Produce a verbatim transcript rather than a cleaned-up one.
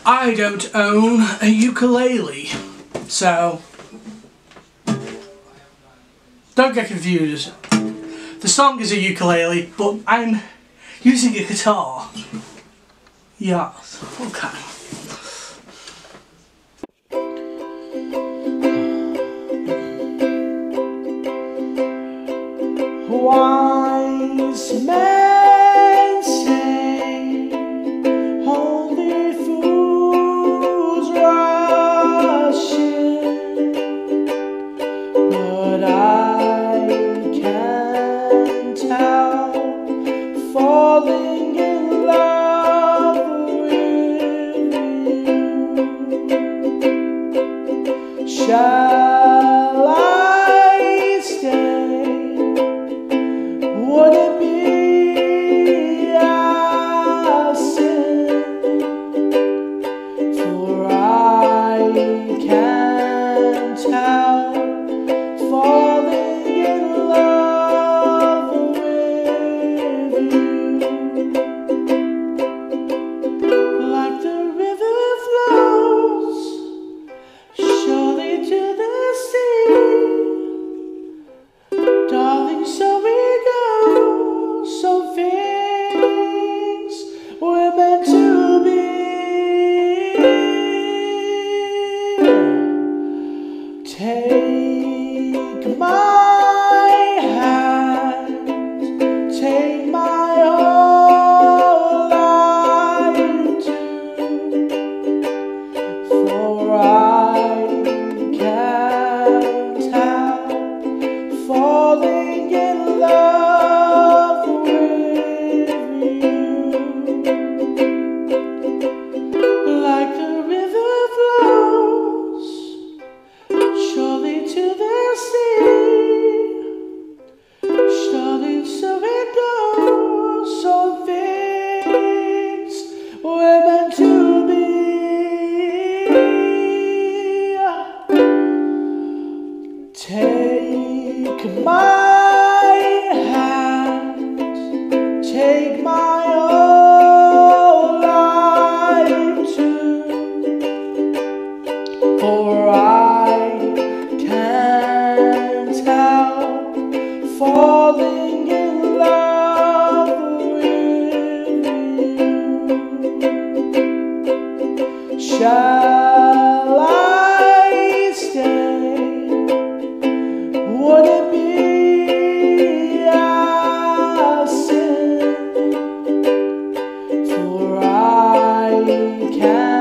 I don't own a ukulele, so don't get confused. The song is a ukulele, but I'm using a guitar. Yes, okay. Wise men say only fools rush in, but I can't help falling in love with you. Shall I stay? Would it be a sin? For I can't help falling in love with you. Like the river flows surely to the sea, darling, so we go. Some things were meant to be. Take my hand, take my whole life too, for I can't help falling in love with you. Like the river flows surely to the sea, surely so it goes. Some things were meant to be. Take my hand, take my whole life too, for I can't help falling in love with you. Shall I stay? Would it be a sin? For I can't